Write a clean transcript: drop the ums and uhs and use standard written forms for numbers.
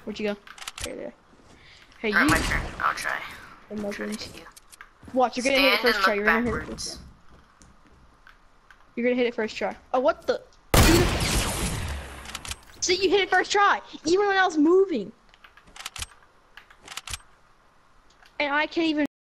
Where'd you go? Right there. Hey, Alright, you. my turn. I'll try. The Try to mushrooms. hit you. Watch, you're gonna hit it Stand first and try. look You're gonna hit it first backwards. try. You're gonna hit it first try. Oh, what the? See, you hit it first try, even when I was moving. And I can't even